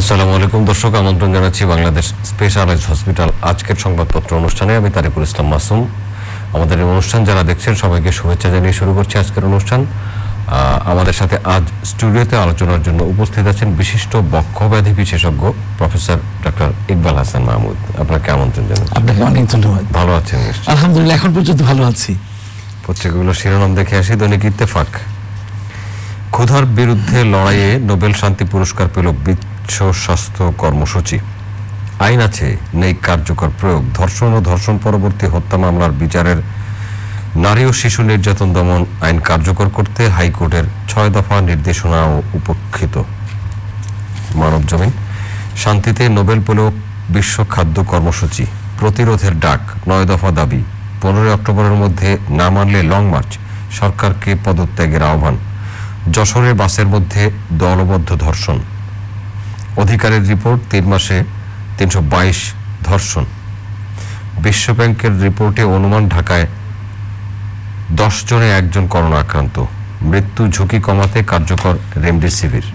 আসসালামু আলাইকুম দর্শক, আমন্ত্রণ জানাচ্ছি বাংলাদেশ স্পেশালাইজড হসপিটাল আজকের সংবাদপত্র অনুষ্ঠানে। আমি তারিকুল ইসলাম মাসুম। আমাদের এই অনুষ্ঠান যারা দেখছেন সবাইকে শুভেচ্ছা জানিয়ে শুরু করছি আজকের অনুষ্ঠান। আমাদের সাথে আজ স্টুডিওতে আলোচনার জন্য উপস্থিত আছেন বিশিষ্ট বক্ষব্যাধি বিশেষজ্ঞ প্রফেসর ডক্টর ইকবাল হাসান মাহমুদ। আপনাকে আমন্ত্রণ জানাচ্ছি। আপনাকে অনেক ধন্যবাদ। ভালো আছেন? আলহামদুলিল্লাহ, এখন পর্যন্ত ভালো আছি। পত্রিকাগুলো শিরোনাম দেখে আসি। দৈনিক ইত্তেফাক, ক্ষুধার বিরুদ্ধে লড়াইয়ে নোবেল শান্তি পুরস্কার পেল বিশ্ব স্বাস্থ্য কর্মসূচি। আইন আছে, নেই কার্যকর প্রয়োগ। ধর্ষণ ও ধর্ষণ পরবর্তী হত্যা মামলার বিচারের নারী ও শিশু নির্যাতন দমন আইন কার্যকর করতে হাইকোর্টের 6 দফা নির্দেশনাও উপেক্ষিত। মানবজমিন, শান্তিতে নোবেল পেল বিশ্ব খাদ্য কর্মসূচি। প্রতিরোধের ডাক, 9 দফা দাবি। 15 অক্টোবরের মধ্যে না মানলে লং মার্চ, সরকারকে পদত্যাগের আহ্বান। যশোরে বাসের মধ্যে দলবদ্ধ ধর্ষণ। অধিকারের রিপোর্ট, 3 মাসে 322 ধর্ষণ। বিশ্বব্যাংকের রিপোর্টে অনুমান ঢাকায় 10 জনে 1 জন করোনা আক্রান্ত। মৃত্যু ঝুঁকি কমাতে কার্যকর রেমডেসিভির।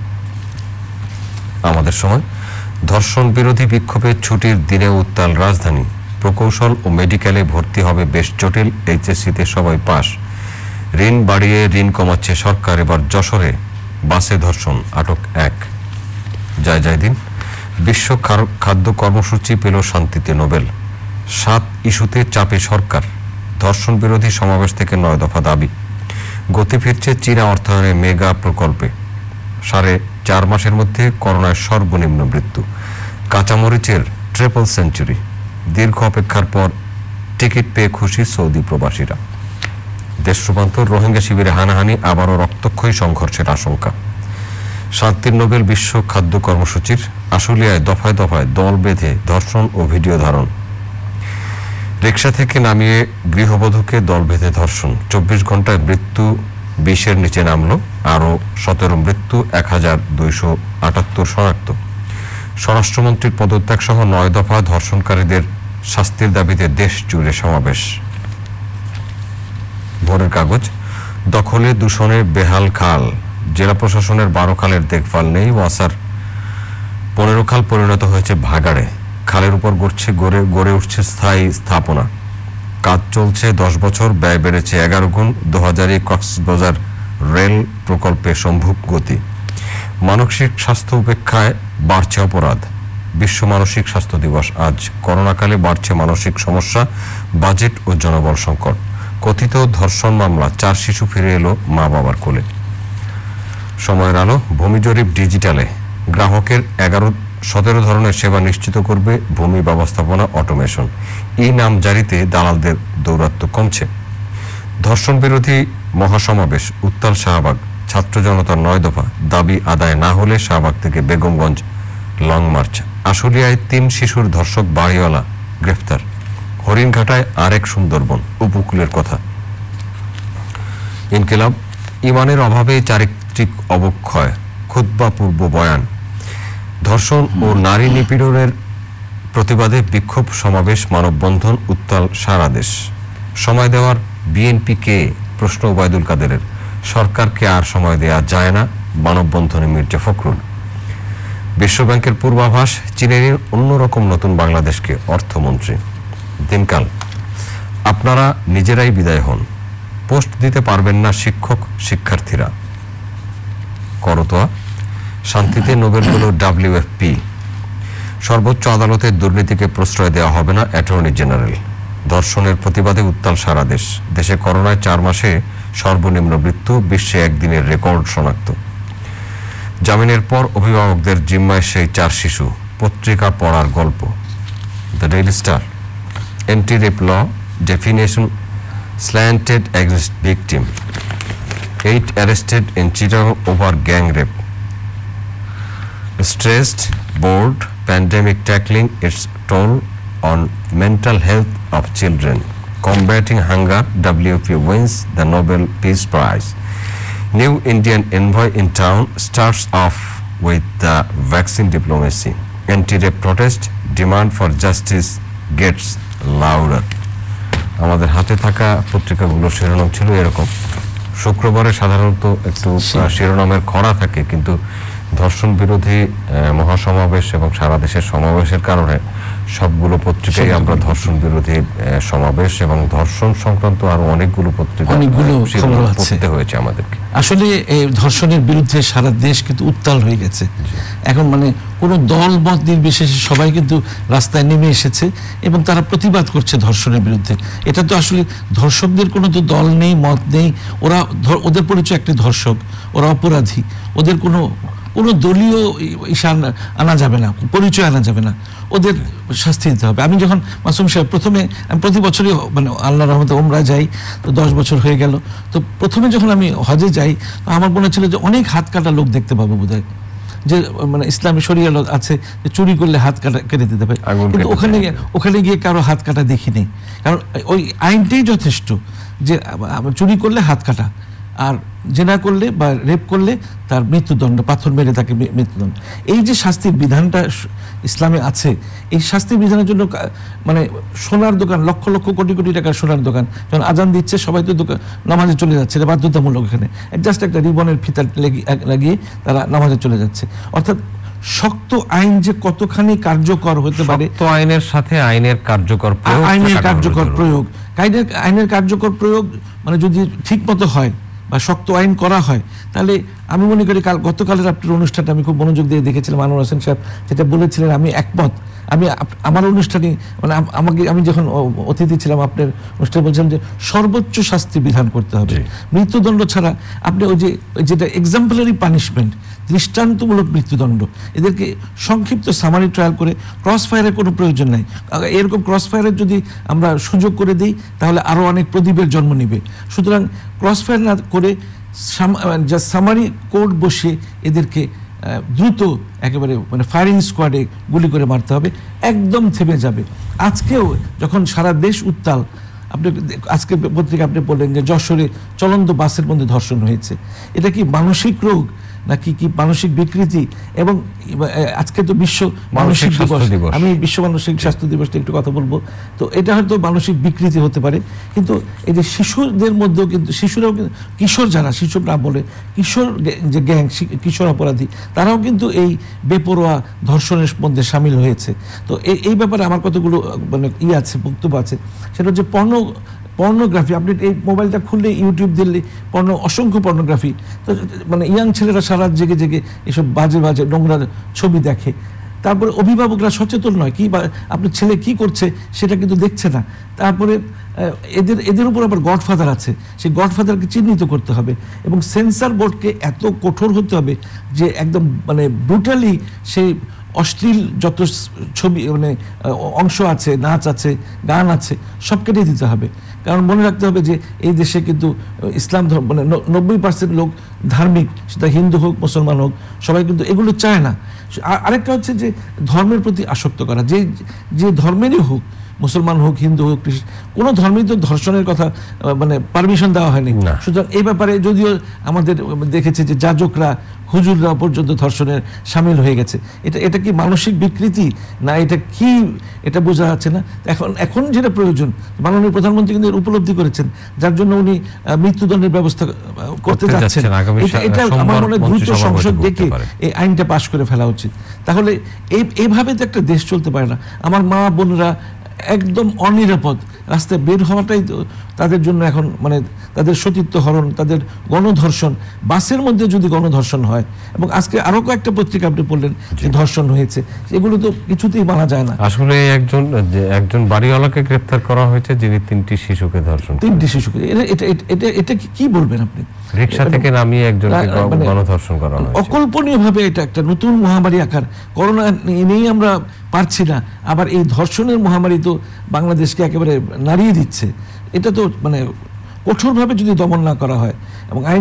আমাদের সময়, ধর্ষণ বিরোধী বিক্ষোভে ছুটির দিনে উত্তাল রাজধানী। প্রকৌশল ও মেডিকেলে ভর্তি হবে বেশ জটিল, এইচএসসিতে সবাই পাস। ঋণ বাড়িয়ে ঋণ কমাচ্ছে সরকার। এবার যশোরে বাসে ধর্ষণ, আটক 1। জয় দিন, বিশ্ব খাদ্য কর্মসূচি পেল শান্তিতে নোবেল। 7 ইস্যুতে চাপে সরকার। ধর্ষণ বিরোধী সমাবেশ থেকে 9 দফা দাবি। গতি ফিরছে চীনা অর্থায়নে মেগা প্রকল্পে। 4.5 মাসের মধ্যে করোনায় সর্বনিম্ন মৃত্যু। কাঁচামরিচের ট্রিপল সেঞ্চুরি। দীর্ঘ অপেক্ষার পর টিকিট পেয়ে খুশি সৌদি প্রবাসীরা। দেশ রূপান্তর, রোহিঙ্গা শিবিরে হানাহানি, আবারও রক্তক্ষয়ী সংঘর্ষের আশঙ্কা। শান্তির নোবেল বিশ্ব খাদ্য কর্মসূচির। আশুলিয়ায় দফায় দফায় দল বেঁধে ধর্ষণ ও ভিডিও ধারণ। রিকশা থেকে নামিয়ে গৃহবধূকে দল বেঁধে ধর্ষণ। 24 ঘন্টায় মৃত্যু 20-এর নিচে নামলো। আরও 17 মৃত্যু, 1278 শনাক্ত। স্বরাষ্ট্রমন্ত্রীর পদত্যাগ সহ 9 দফা ধর্ষণকারীদের শাস্তির দাবিতে দেশ জুড়ে সমাবেশ। ভোরের কাগজ, দখলে দূষণে বেহাল খাল। জেলা প্রশাসনের 12 খালের দেখভাল নেই। ওয়াসার 15 খাল পরিণত হয়েছে ভাগাড়ে। খালের উপর গড়ে উঠছে স্থায়ী স্থাপনা। কাজ চলছে 10 বছর, ব্যয় বেড়েছে 11 গুণ। 2000 কক্সবাজার রেল প্রকল্পে সম্ভব গতি। মানসিক স্বাস্থ্য উপেক্ষায় বাড়ছে অপরাধ। বিশ্ব মানসিক স্বাস্থ্য দিবস আজ। করোনাকালে বাড়ছে মানসিক সমস্যা, বাজেট ও জনবল সংকট। কথিত ধর্ষণ মামলা, 4 শিশু ফিরে এলো মা বাবার কোলে। সময়ের আলো, ভূমি জরিপ ডিজিটালে। গ্রাহকের 17 ধরনের সেবা নিশ্চিত করবে ভূমি ব্যবস্থাপনা অটোমেশন। নাম জারিতে দালালদের দৌরাত্ম্য কমছে। ধর্ষণ বিরোধী মহাসমাবেশ, উত্তাল শাহবাগ। ছাত্র জনতার 9 দফা দাবি আদায় না হলে শাহবাগ থেকে বেগমগঞ্জ লং মার্চ। আশুলিয়ায় 3 শিশুর ধর্ষক বাড়িওয়ালা গ্রেফতার। হরিণঘাটায় আরেক সুন্দরবন, উপকূলের কথা। ইনকিলাব, ইমানের অভাবে চারিত্রিক অবক্ষয়। খুতবা পূর্ব বয়ান। ধর্ষণ ও নারী নিপীড়নের প্রতিবাদে বিক্ষোভ সমাবেশ, মানববন্ধন, উত্তাল সারা দেশ। সময় দেওয়ার বিএনপিকে প্রশ্ন ওবায়দুল কাদেরের। সরকারকে আর সময় দেওয়া যায় না, মানববন্ধনে মির্জা ফখরুল। বিশ্বব্যাংকের পূর্বাভাস, চীনের অন্যরকম নতুন বাংলাদেশকে অর্থমন্ত্রী। দিনকাল, আপনারা নিজেরাই বিদায় হন, পোস্ট দিতে পারবেন না শিক্ষক শিক্ষার্থীরা। করতোয়া, শান্তিতে নোবেল পেল WFP। সর্বোচ্চ আদালতের দুর্নীতিকে প্রশ্রয় দেওয়া হবে না, অ্যাটর্নি জেনারেল। ধর্ষণের প্রতিবাদে উত্তাল সারা দেশ। দেশে করোনায় 4 মাসে সর্বনিম্ন মৃত্যু, বিশ্বে একদিনের রেকর্ড শনাক্ত। জামিনের পর অভিভাবকদের জিম্মায় সেই 4 শিশু। পত্রিকা পড়ার গল্প। The Daily Star, anti-rape law definition slanted against victim. 8 arrested in Chittagong over gang rape. Stressed board, pandemic tackling its toll on mental health of children. Combating hunger, WFP wins the Nobel Peace Prize. New Indian envoy in town starts off with the vaccine diplomacy. Anti-rape protest, demand for justice gets louder. আমাদের হাতে থাকা পত্রিকাগুলোর শিরোনাম ছিল এরকম। শুক্রবারে সাধারণত একটু শিরোনামের খরা থাকে, কিন্তু ধর্ষণ বিরোধী মহাসমাবেশ এবং সারা দেশের সমাবেশের কারণে সবগুলো পত্রিকায় আমরা ধর্ষণ বিরোধী সমাবেশ এবং ধর্ষণ সংক্রান্ত আরো অনেকগুলো পত্রিকা পড়তে হয়েছে আমাদেরকে। আসলে এই ধর্ষণের বিরুদ্ধে সারা দেশ কিন্তু উত্তাল হয়ে গেছে এখন, মানে কোনো দল মত নির্বিশেষে সবাই কিন্তু রাস্তায় নেমে এসেছে এবং তারা প্রতিবাদ করছে ধর্ষণের বিরুদ্ধে। এটা তো আসলে ধর্ষকদের কোনো তো দল নেই, মত নেই, ওদের পরিচয় একটি ধর্ষক, ওরা অপরাধী, ওদের কোনো দলীয় ঈশান আনা যাবে না, পরিচয় আনা যাবে না, ওদের শাস্তি দিতে হবে। আমি যখন মাসুম সাহেব আমি প্রতি বছরই মানে আল্লাহর রহমতে ওমরা যাই, তো 10 বছর হয়ে গেল। তো প্রথমে যখন আমি হজে যাই আমার মনে ছিল যে অনেক হাত কাটা লোক দেখতে পাবো বোধহয়, যে মানে ইসলামী শরিয়া আছে যে চুরি করলে হাত কেটে দিতে হবে, কিন্তু ওখানে গিয়ে কারো হাত কাটা দেখিনি। কারণ ওই আইনটাই যথেষ্ট যে চুরি করলে হাত কাটা, আর জেনা করলে বা রেপ করলে তার মৃত্যুদণ্ড, পাথর মেরে তাকে মৃত্যুদণ্ড। এই যে শাস্তির বিধানটা ইসলামে আছে, এই শাস্তির বিধানের জন্য মানে সোনার দোকান, লক্ষ লক্ষ কোটি কোটি টাকার সোনার দোকান যখন আজান দিচ্ছে সবাই তো নামাজে চলে যাচ্ছে, এটা বাধ্যতামূলক। এখানে জাস্ট একটা রিবনের ফিতা লাগিয়ে তারা নামাজে চলে যাচ্ছে। অর্থাৎ শক্ত আইন যে কতখানি কার্যকর হতে পারে, আইনের সাথে আইনের কার্যকর প্রয়োগ মানে যদি ঠিক মতো হয় বা শক্ত আইন করা হয়, তাহলে আমি মনে করি গতকালের আপনার অনুষ্ঠানটা আমি খুব মনোযোগ দিয়ে দেখেছিলাম। আনোয়ার হোসেন সাহেব যেটা বলেছিলেন আমি একমত। আমার অনুষ্ঠানে মানে আমি যখন অতিথি ছিলাম আপনার অনুষ্ঠানে বলছিলাম যে সর্বোচ্চ শাস্তি বিধান করতে হবে, মৃত্যুদণ্ড ছাড়া। আপনি ওই যেটা এক্সাম্পলারি পানিশমেন্ট, দৃষ্টান্তমূলক মৃত্যুদণ্ড, এদেরকে সংক্ষিপ্ত সামারি ট্রায়াল করে ক্রস ফায়ারের কোনো প্রয়োজন নাই। এরকম ক্রস ফায়ারের যদি আমরা সুযোগ করে দিই তাহলে আরও অনেক প্রদীপের জন্ম নেবে। সুতরাং ক্রস ফায়ার না করে যা সামারি কোর্ট বসে এদেরকে দ্রুত একেবারে মানে ফায়ারিং স্কোয়াডে গুলি করে মারতে হবে, একদম থেমে যাবে। আজকেও যখন সারা দেশ উত্তাল, আপনি আজকে পত্রিকা আপনি বললেন যে যশোরে চলন্ত বাসের মধ্যে ধর্ষণ হয়েছে, এটা কি মানসিক রোগ নাকি কি মানসিক বিকৃতি? এবং আজকে তো বিশ্ব মানসিক দিবস, আমি বিশ্ব মানসিক স্বাস্থ্য দিবসটা একটু কথা বলবো। তো এটা হয়তো মানসিক বিকৃতি হতে পারে, কিন্তু এই যে শিশুদের মধ্যেও কিন্তু শিশুরাও কিন্তু, কিশোর যারা, শিশু না বলে কিশোর যে গ্যাং, কিশোর অপরাধী, তারাও কিন্তু এই বেপরোয়া ধর্ষণের মধ্যে সামিল হয়েছে। তো এই ব্যাপারে আমার কতগুলো মানে আছে, বক্তব্য আছে। সেটা হচ্ছে পর্নোগ্রাফি। আপনি এই মোবাইলটা খুললে ইউটিউব দিলে অসংখ্য পর্নোগ্রাফি। তো মানে ইয়াং ছেলেরা সারা জেগে জেগে এসব বাজে নোংরা ছবি দেখে। তারপরে অভিভাবকরা সচেতন নয়, কি আপনার ছেলে কি করছে সেটা কিন্তু দেখছে না। তারপরে এদের উপর আবার গডফাদার আছে, সেই গডফাদারকে চিহ্নিত করতে হবে এবং সেন্সর বোর্ডকে এত কঠোর হতে হবে যে একদম মানে ব্রুটালি সেই অশ্লীল যত ছবি মানে অংশ আছে, নাচ আছে, গান আছে, সব কেটে দিতে হবে। কারণ মনে রাখতে হবে যে এই দেশে কিন্তু ইসলাম ধর্ম মানে 90% লোক ধার্মিক, সেটা হিন্দু হোক মুসলমান হোক, সবাই কিন্তু এগুলো চায় না। আরেকটা হচ্ছে যে ধর্মের প্রতি আসক্ত করা, যে ধর্মেরই হোক, মুসলমান হোক, হিন্দু হোক, কোনো ধর্মেই তো ধর্ষণের কথা মানে পারমিশন দেওয়া হয়নি। সুতরাং এই ব্যাপারে যদিও আমাদের দেখেছে যে যাজকরা, হুজুররা পর্যন্ত ধর্ষণের সামিল হয়ে গেছে। এটা কি মানসিক বিকৃতি না এটা কি, এটা বোঝা যাচ্ছে না। এখন যেটা প্রয়োজন, মাননীয় প্রধানমন্ত্রী কিন্তু উপলব্ধি করেছেন, যার জন্য উনি মৃত্যুদণ্ডের ব্যবস্থা করতে যাচ্ছেন। এটা আমার মনে হয় দ্রুত সংসদ ডেকে এই আইনটা পাশ করে ফেলা উচিত। তাহলে এইভাবে তো একটা দেশ চলতে পারে না। আমার মা বোনরা একদম অনিরাপদ, রাস্তায় বের হওয়াটাই তাদের জন্য এখন মানে তাদের সতীত্ব হরণ, তাদের গণধর্ষণ। বাসের মধ্যে যদি গণধর্ষণ হয়, এবং আজকে আরো কয়েকটা পত্রিকা আপনি বললেন যে ধর্ষণ হয়েছে, এগুলো তো কিছুতেই মানা যায় না। আসলে একজন বাড়িওয়ালাকে গ্রেফতার করা হয়েছে যিনি 3টি শিশুকে ধর্ষণ, 3টি শিশুকে। এটা কি বলবেন আপনি? রিকশা থেকে নামিয়ে একজনকে গণধর্ষণ করা হয়েছে। অকল্পনীয় ভাবে এটা একটা নতুন মহামারী আকার। করোনা নিয়েই আমরা পারছি না, আবার এই ধর্ষণের মহামারী তো বাংলাদেশকে একেবারে নাড়িয়ে দিচ্ছে। এটা তো মানে কঠোরভাবে যদি দমন না করা হয়, এবং আইন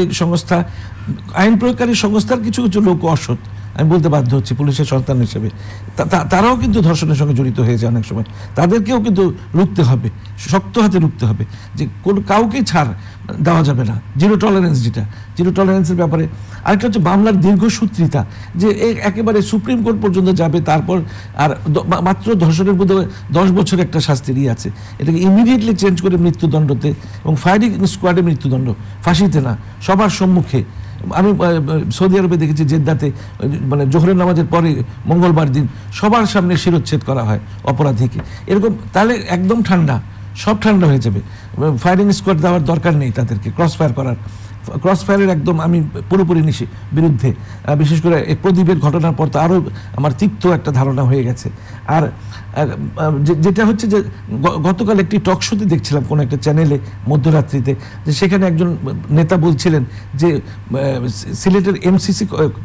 প্রয়োগকারী সংস্থার কিছু কিছু লোক অসৎ, আমি বলতে বাধ্য হচ্ছি পুলিশের সন্তান হিসেবে, তারাও কিন্তু ধর্ষণের সঙ্গে জড়িত হয়ে যায় অনেক সময়। তাদেরকেও কিন্তু রুখতে হবে, শক্ত হাতে রুখতে হবে, যে কাউকেই ছাড় দেওয়া যাবে না। জিরো টলারেন্সের ব্যাপারে আরেকটা হচ্ছে মামলার দীর্ঘসূত্রিতা, যে একেবারে সুপ্রিম কোর্ট পর্যন্ত যাবে, তারপর আর মাত্র ধর্ষণের মধ্যে 10 বছর একটা শাস্তির আছে, এটাকে ইমিডিয়েটলি চেঞ্জ করে মৃত্যুদণ্ডতে, এবং ফায়ারিং স্কোয়াডে মৃত্যুদণ্ড, ফাঁসিতে না, সবার সম্মুখে আমি সৌদি আরবে দেখেছি জেদ্দাতে মানে জোহরের নামাজের পরে মঙ্গলবার দিন সবার সামনে শিরোচ্ছেদ করা হয় অপরাধীকে। এরকম তাহলে একদম ঠান্ডা, সব ঠান্ডা হয়ে যাবে। ফায়ারিং স্কোয়াড দেওয়ার দরকার নেই তাদেরকে, ক্রস ফায়ার করার। ক্রস ফায়ারের একদম আমি পুরোপুরি বিরুদ্ধে। বিশেষ করে এই প্রদীপের ঘটনার পর তো আরও আমার তিক্ত একটা ধারণা হয়ে গেছে। আর যেটা হচ্ছে যে গতকাল একটি টক শোতে দেখছিলাম কোনো একটা চ্যানেলে মধ্যরাত্রিতে, যে সেখানে একজন নেতা বলছিলেন যে সিলেটের এমসি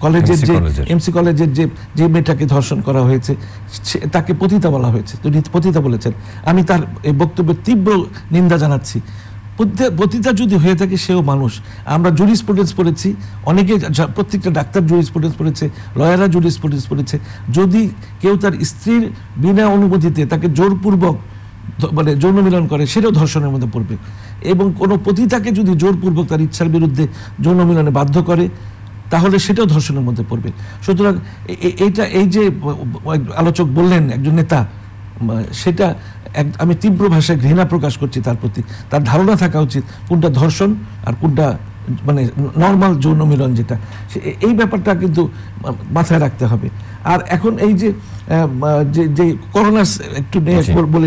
কলেজের যে মেয়েটাকে ধর্ষণ করা হয়েছে তাকে পতিতা বলা হয়েছে, পতিতা বলেছেন। আমি তার এই বক্তব্যের তীব্র নিন্দা জানাচ্ছি। পতিতা যদি হয়ে থাকে সেও মানুষ। আমরা জুরিসপ্রুডেন্স পড়েছি, অনেকে, প্রত্যেকটা ডাক্তার জুরিসপ্রুডেন্স পড়েছে, লয়াররা জুরিসপ্রুডেন্স পড়েছে। যদি কেউ তার স্ত্রীর বিনা অনুমতিতে তাকে জোরপূর্বক মানে যৌন মিলন করে, সেটাও ধর্ষণের মধ্যে পড়বে। এবং কোনো পতিতাকে যদি জোরপূর্বক তার ইচ্ছার বিরুদ্ধে যৌন মিলনে বাধ্য করে, তাহলে সেটাও ধর্ষণের মধ্যে পড়বে। সুতরাং এই যে আলোচক বললেন একজন নেতা, সেটা আমি তীব্র ভাষায় ঘৃণা প্রকাশ করছি তার প্রতি। তার ধারণা থাকা উচিত কোনটা ধর্ষণ আর কোনটা মানে নর্মাল যৌন মিলন যেটা, এই ব্যাপারটা কিন্তু মাথায় রাখতে হবে। আর এখন এই যে যে করোনা একটু বলে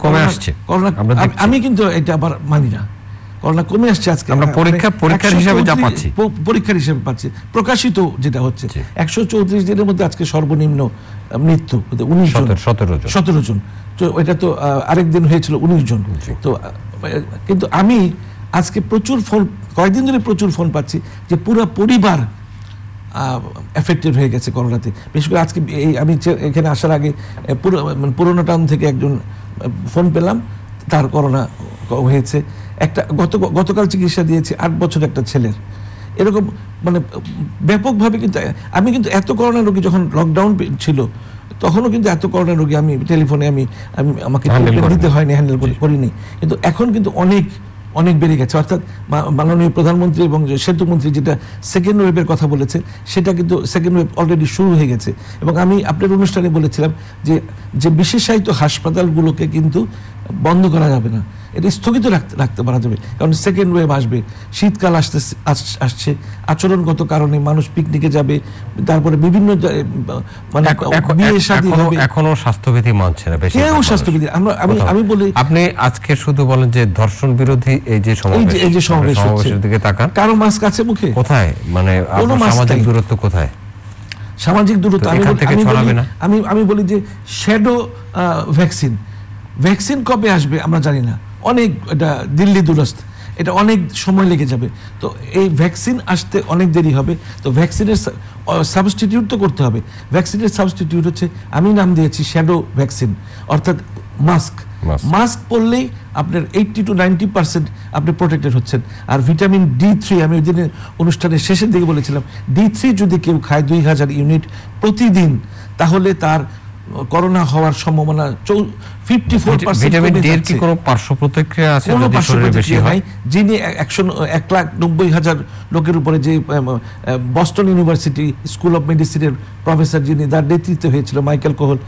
আমি কিন্তু এটা আবার মানি না। করোনা কমে আসছে, আজকে আমরা পরীক্ষার হিসাবে পাচ্ছি প্রকাশিত যেটা হচ্ছে 134 দিনের মধ্যে আজকে সর্বনিম্ন মৃত্যু 17 জন। তো এটা তো আরেক দিন হয়েছিল 19 জন। তো কিন্তু আমি আজকে প্রচুর ফোন, কয়েকদিন ধরে প্রচুর ফোন পাচ্ছি যে পুরো পরিবার এফেক্টেড হয়ে গেছে করোনাতে। বিশেষ করে আজকে আমি এখানে আসার আগে পুরোনো টাউন থেকে একজন ফোন পেলাম, তার করোনা হয়েছে। একটা গতকাল চিকিৎসা দিয়েছি 8 বছর একটা ছেলের। এরকম মানে ব্যাপকভাবে কিন্তু আমি কিন্তু এত করোনা রোগী যখন লকডাউন ছিল তখনও কিন্তু এত করোনা রোগী আমি টেলিফোনে আমাকে দিতে হয়নি, হ্যান্ডেল করিনি। কিন্তু এখন কিন্তু অনেক বেড়ে গেছে। অর্থাৎ মাননীয় প্রধানমন্ত্রী এবং সেতুমন্ত্রী যেটা সেকেন্ড ওয়েভের কথা বলেছে, সেটা কিন্তু সেকেন্ড ওয়েভ অলরেডি শুরু হয়ে গেছে। এবং আমি আপনার অনুষ্ঠানে বলেছিলাম যে বিশেষায়িত হাসপাতালগুলোকে কিন্তু বন্ধ করা যাবে না, এটা স্থগিত রাখতে পারা যাবে। কারণ সেকেন্ড ওয়েভ আসবে, শীতকাল আসছে, আচরণগত কারণে মানুষ পিকনিকে যাবে, তারপরে বিভিন্ন মানে বিয়ে শাদী হবে। এখনো স্বাস্থ্যবিধি মানছে না বেশি, কেউ স্বাস্থ্যবিধি। আমি বলি, আপনি আজকে শুধু বলেন যে ধর্ষণ বিরোধী এই যে সমাবেশের দিকে তাকান, কারো মাস্ক আছে মুখে? কোথায়? মানে সামাজিক দূরত্ব কোথায়? সামাজিক দূরত্ব আমি বলি যে শ্যাডো ভ্যাকসিন কবে আসবে আমরা জানি না, অনেক এটা দিল্লি দুরস্ত, এটা অনেক সময় লেগে যাবে। তো এই ভ্যাকসিন আসতে অনেক দেরি হবে। তো ভ্যাকসিনের সাবস্টিটিউট তো করতে হবে। ভ্যাকসিনের সাবস্টিটিউট হচ্ছে, আমি নাম দিয়েছি শ্যাডো ভ্যাকসিন, অর্থাৎ মাস্ক পরলেই আপনার 80 to 90% আপনি প্রোটেক্টেড হচ্ছেন। আর ভিটামিন D3 আমি ওই দিনের অনুষ্ঠানের শেষের দিকে বলেছিলাম, D3 যদি কেউ খায় 2000 ইউনিট প্রতিদিন, তাহলে তার করোনা হওয়ার সম্ভাবনা 54%। ভিটামিন ডি এর কি কোনো পার্শ্ব প্রতিক্রিয়া আছে? কোনো পার্শ্ব প্রতিক্রিয়া নাই। যিনি 1,90,000 লোকের উপরে যে বস্টন ইউনিভার্সিটি স্কুল অফ মেডিসিনের প্রফেসর, যিনি তার নেতৃত্বে হয়েছিল, মাইকেল কোহল,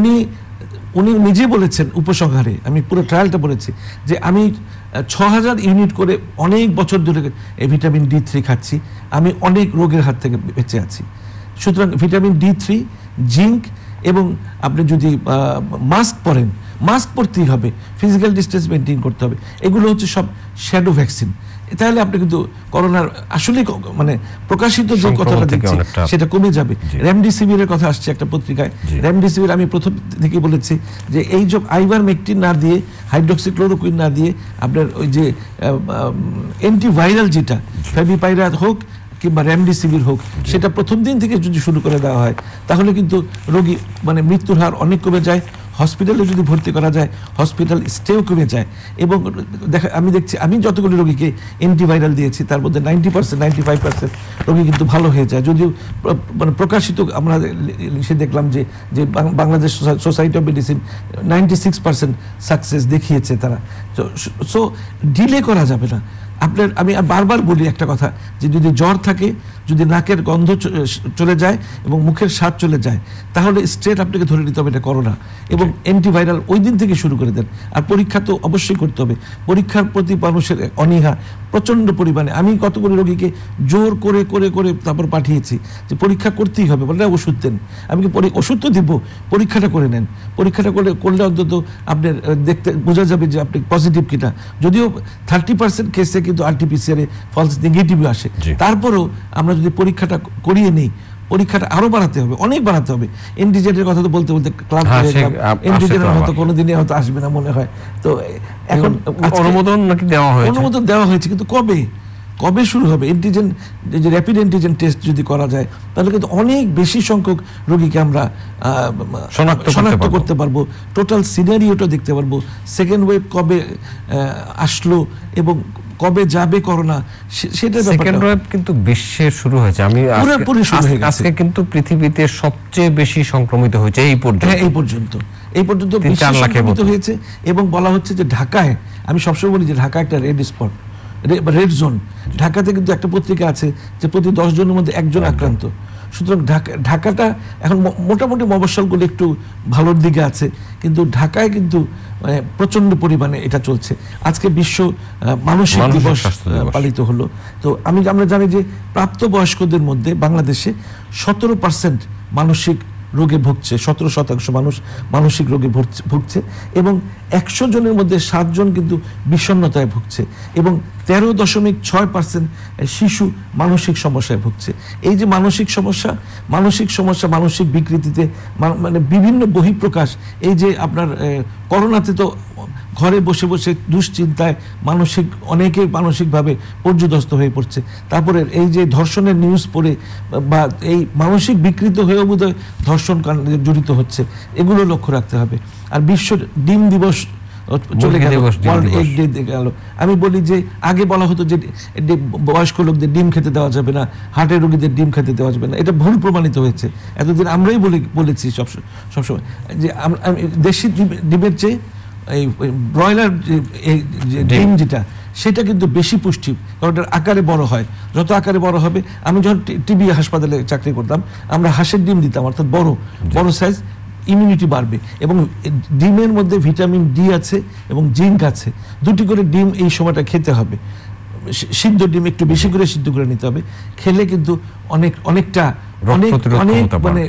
উনি নিজে বলেছেন উপসংহারে, আমি পুরো ট্রায়ালটা বলেছি, যে আমি 6000 ইউনিট করে অনেক বছর ধরে এই ভিটামিন D3 খাচ্ছি, আমি অনেক রোগের হাত থেকে বেঁচে আছি। সুতরাং ভিটামিন D3, জিঙ্ক, এবং আপনি যদি মাস্ক পরেন, মাস্ক পরতেই হবে, ফিজিক্যাল ডিস্টেন্স মেনটেন করতে হবে, এগুলো হচ্ছে সব শ্যাডো ভ্যাকসিন। তাহলে আপনি কিন্তু করোনার আসলে মানে প্রকাশিত যে কথাটা দেখছি সেটা কমে যাবে। রেমডিসিভিরের কথা আসছে একটা পত্রিকায়। রেমডিসিভির আমি প্রথম থেকে বলেছি যে এই যে আইভারমেকটিন না দিয়ে, হাইড্রোক্সিক্লোরোকুইন না দিয়ে, আপনার ওই যে অ্যান্টিভাইরাল যেটা ফেভিপাইরাস হোক কিংবা রেমডিসিভির হোক, সেটা প্রথম দিন থেকে যদি শুরু করে দেওয়া হয়, তাহলে কিন্তু রোগী মানে মৃত্যুর হার অনেক কমে যায়। হসপিটালে যদি ভর্তি করা যায়, হসপিটাল স্টেও কমে যায়। এবং আমি দেখছি, আমি যতগুলো রোগীকে অ্যান্টিভাইরাল দিয়েছি তার মধ্যে 90% 95% রোগী কিন্তু ভালো হয়ে যায়। যদিও মানে প্রকাশিত আমরা সে দেখলাম যে Bangladesh society of medicine 96% success দেখিয়েছে তারা। সো ডিলে করা যাবে না। আমি বারবার বলি একটা কথা, যে যদি জ্বর থাকে যদি নাকের গন্ধ চলে যায় এবং মুখের স্বাদ চলে যায়, তাহলে স্ট্রেট আপনাকে ধরে নিতে হবে এটা করোনা, এবং অ্যান্টিভাইরাল ওই দিন থেকে শুরু করে দেন। আর পরীক্ষা তো অবশ্যই করতে হবে, পরীক্ষার প্রতি মানুষের অনীহা প্রচণ্ড পরিমাণে। আমি কতগুলো রোগীকে জোর করে করে করে তারপর পাঠিয়েছি যে পরীক্ষা করতেই হবে, বলে ওষুধ দেন। আমি কি ওষুধ তো দিব, পরীক্ষাটা করে নেন, পরীক্ষাটা করলে অন্তত আপনার দেখতে বোঝা যাবে যে আপনি পজিটিভ কিনা। যদিও 30% কেসে কিন্তু RT-PCR ফলস নেগেটিভ আসে, তারপরেও আমরা যদি পরীক্ষাটা করিয়ে নেই, পরীক্ষাটা আরো বাড়াতে হবে, অনেক বাড়াতে হবে। এন্টিজেনের কথা তো বলতে বলতে ক্লান্ত হয়ে গেলাম, এন্টিজেনের হয়তো কোনোদিনই হয়তো আসবে না মনে হয়। তো এখন অনুমোদন নাকি দেওয়া হয়েছে? অনুমোদন দেওয়া হয়েছে, কিন্তু কবে শুরু হবে? অ্যান্টিজেন, যে র্যাপিড অ্যান্টিজেন টেস্ট যদি করা যায়, তাহলে কিন্তু অনেক বেশি সংখ্যক রোগীকে আমরা শনাক্ত করতে পারবো, টোটাল সিনারিওটা দেখতে পারবো। সেকেন্ড ওয়েভ কবে আসলো এবং কবে যাবে করোনা, সেটা সেকেন্ড ওয়েভ কিন্তু বিশ্বে শুরু হয়েছে। আমি আজকে কিন্তু পৃথিবীতে সবচেয়ে বেশি সংক্রমিত হয়েছে এই পর্যন্ত সংক্রমিত হয়েছে। এবং বলা হচ্ছে যে ঢাকায়, আমি সবসময় বলি যে ঢাকা একটা রেড স্পট, রেড জোন। ঢাকাতে কিন্তু একটা পত্রিকা আছে যে প্রতি 10 জনের মধ্যে একজন আক্রান্ত। সুতরাং ঢাকাটা এখন মোটামুটি মফস্বলগুলো একটু ভালোর দিকে আছে, কিন্তু ঢাকায় কিন্তু প্রচন্ড পরিমাণে এটা চলছে। আজকে বিশ্ব মানসিক দিবস পালিত হলো। তো আমরা জানি যে প্রাপ্তবয়স্কদের মধ্যে বাংলাদেশে 17% মানসিক রোগে ভুগছে, 17% মানুষ মানসিক রোগে ভুগছে, এবং 100 জনের মধ্যে 7 জন কিন্তু বিষণ্ণতায় ভুগছে, এবং 13.6% শিশু মানসিক সমস্যায় ভুগছে। এই যে মানসিক সমস্যা, মানসিক বিকৃতিতে মানে বিভিন্ন বহিঃপ্রকাশ। এই যে আপনার করোনাতে তো ঘরে বসে বসে দুশ্চিন্তায় অনেকে মানসিকভাবে পর্যদস্ত হয়ে পড়ছে। তারপরে এই যে ধর্ষণের নিউজ পড়ে বা এই মানসিক বিকৃত হয়েও বোধহয় ধর্ষণ জড়িত হচ্ছে, এগুলো লক্ষ্য রাখতে হবে। আর বিশ্ব ডিম দিবস চলে গেল, ওয়ার্ল্ড এগ ডে গেল। আমি বলি যে আগে বলা হতো যে বয়স্ক লোকদের ডিম খেতে দেওয়া যাবে না, হার্টের রোগীদের ডিম খেতে দেওয়া যাবে না, এটা ভুল প্রমাণিত হয়েছে। এতদিন আমরাই বলেছি সবসময় যে দেশি ডিমের চেয়ে এই ব্রয়লার ডিম যেটা, সেটা কিন্তু বেশি পুষ্টি, কারণ এটার আকারে বড় হয়। যত আকারে বড় হবে, আমি যখন টিবি হাসপাতালে চাকরি করতাম, আমরা হাঁসের ডিম দিতাম, অর্থাৎ বড় সাইজ, ইমিউনিটি বাড়বে। এবং ডিমের মধ্যে ভিটামিন ডি আছে এবং জিঙ্ক আছে। 2টি করে ডিম এই সময়টা খেতে হবে। সিদ্ধ ডিম একটু বেশি করে সিদ্ধ করে নিতে হবে, খেলে কিন্তু অনেকটা মানে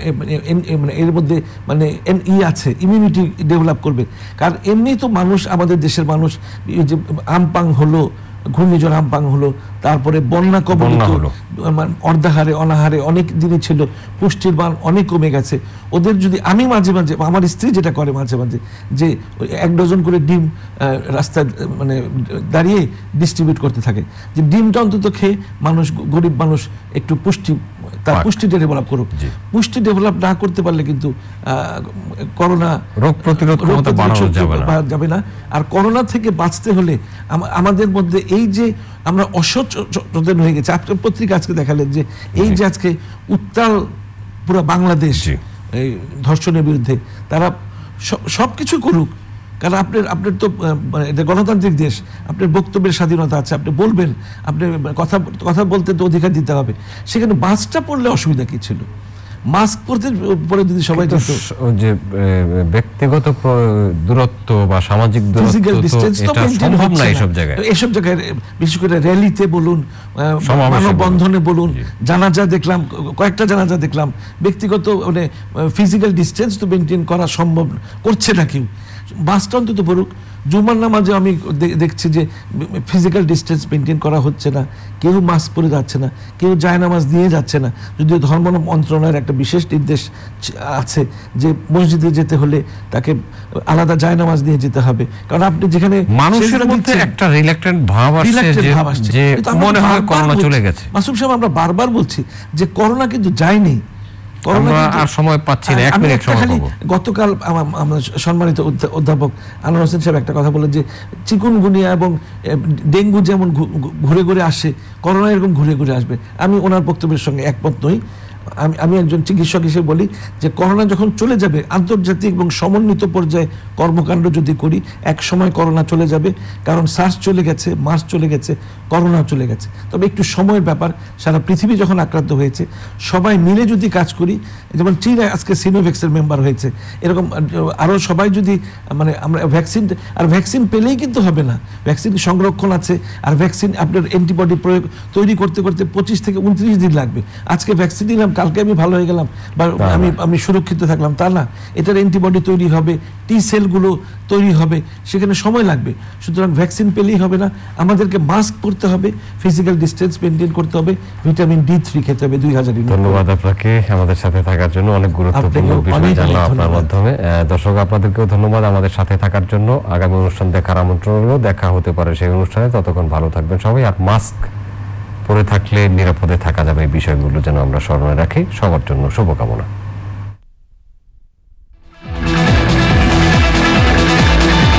এর মধ্যে মানে আছে, ইমিউনিটি ডেভেলপ করবে। কারণ এমনি তো মানুষ, আমাদের দেশের মানুষ, যে আমপাং হলো, ঘূর্ণিঝড় আমপাং হলো, তারপরে বন্যা কবলিত অর্ধাহারে অনাহারে অনেক দিনই ছিল, পুষ্টির মান অনেক কমে গেছে। ওদের যদি আমি মাঝে মাঝে, আমার স্ত্রী যেটা করে মাঝে মাঝে, যে 1 ডজন করে ডিম রাস্তায় মানে দাঁড়িয়ে ডিস্ট্রিবিউট করতে থাকে, যে ডিমটা অন্তত খেয়ে মানুষ, গরিব মানুষ একটু তার পুষ্টিটা ডেভেলপ করুক। পুষ্টি ডেভেলপ না করতে পারলে কিন্তু করোনা রোগ প্রতিরোধ ক্ষমতা বাড়ানো যাবে না। আর করোনা থেকে বাঁচতে হলে আমাদের মধ্যে এই যে আমরা অসচেতন হয়ে গেছে, আপনার পত্রিকা আজকে দেখালেন যে এই যে আজকে উত্তাল পুরো বাংলাদেশ এই ধর্ষণের বিরুদ্ধে, তারা সবকিছু করুক, কারণ আপনার তো এটা গণতান্ত্রিক দেশ, আপনার বক্তব্যের স্বাধীনতা আছে, আপনি বলবেন, আপনি কথা বলতে তো অধিকার দিতে হবে। সেখানে মাস্কটা পরলে অসুবিধা কি ছিল? মাস্ক পরে যদি সবাই যে ব্যক্তিগত দূরত্ব বা সামাজিক সম্ভব না এসব জায়গায়, বিশেষ করে র্যালিতে বলুন, মানববন্ধনে বলুন, জানাজা দেখলাম, কয়েকটা জানাজা দেখলাম, ব্যক্তিগত মানে ফিজিক্যাল ডিস্টেন্স তো মেনটেন করা সম্ভব করছে না কেউ। মাস্কটা অন্তত পড়ুক। জুমার নামাজে আমি দেখছি যে ফিজিক্যাল ডিস্টেন্স মেনটেন করা হচ্ছে না, কেউ মাস্ক পরে যাচ্ছে না, কেউ জায়নামাজ নিয়ে যাচ্ছে না। যদিও ধর্ম মন্ত্রণালয়ের একটা বিশেষ নির্দেশ আছে যে মসজিদে যেতে হলে তাকে আলাদা জায়নামাজ নিয়ে যেতে হবে, কারণ আপনি যেখানে মানুষের মধ্যে একটা রিল্যাক্টেন্ট ভাব আসছে যে মনে হয় করোনা চলে গেছে। মাসুম সাহেব, আমরা বারবার বলছি যে করোনা কিন্তু যায়নি, আর সময় পাচ্ছি না, 1 মিনিট সময় পাবো। গতকাল আমার সম্মানিত অধ্যাপক আনোয়ার হোসেন সাহেব একটা কথা বলেন যে চিকুনগুনিয়া এবং ডেঙ্গু যেমন ঘুরে ঘুরে আসে, করোনা এরকম ঘুরে ঘুরে আসবে। আমি ওনার বক্তব্যের সঙ্গে একমত নই। আমি একজন চিকিৎসক হিসেবে বলি যে করোনা যখন চলে যাবে, আন্তর্জাতিক এবং সমন্বিত পর্যায়ে কর্মকাণ্ড যদি করি, এক সময় করোনা চলে যাবে। কারণ সার্স চলে গেছে, মার্স চলে গেছে, করোনা চলে গেছে। তবে একটু সময়ের ব্যাপার। সারা পৃথিবী যখন আক্রান্ত হয়েছে, সবাই মিলে যদি কাজ করি, যেমন চীন আজকে সিনোভ্যাক্সের মেম্বার হয়েছে, এরকম আরও সবাই যদি মানে আমরা ভ্যাকসিন পেলেই কিন্তু হবে না, ভ্যাকসিন সংরক্ষণ আছে। আর ভ্যাকসিন আপনার অ্যান্টিবডি প্রয়োগ তৈরি করতে করতে 25 থেকে 29 দিন লাগবে। আজকে ভ্যাকসিন নিলাম, কালকে আমি ভালো হয়ে গেলাম বা আমি সুরক্ষিত থাকলাম, তা না। এটার অ্যান্টিবডি তৈরি হবে, টি সেলগুলো তৈরি হবে, সেখানে সময় লাগবে। সুতরাং ভ্যাকসিন পেলেই হবে না, আমাদেরকে মাস্ক পরতে হবে, ফিজিক্যাল ডিস্টেন্স মেনটেন করতে হবে, ভিটামিন D3 খেতে হবে 2000 ইউনিট। ধন্যবাদ আপনাকে আমাদের সাথে থাকার জন্য, অনেক গুরুত্বপূর্ণ বিষয় জানলাম আপনার মাধ্যমে। দর্শক আপনাদেরকেও ধন্যবাদ আমাদের সাথে থাকার জন্য। আগামী অনুষ্ঠান দেখার আমন্ত্রণ রইল, দেখা হতে পারে সেই অনুষ্ঠানে। ততক্ষণ ভালো থাকবেন সবাই, আর মাস্ক পরে থাকলে নিরাপদে থাকা যাবে। এই বিষয়গুলো যেন আমরা স্মরণে রাখি। সবার জন্য শুভকামনা।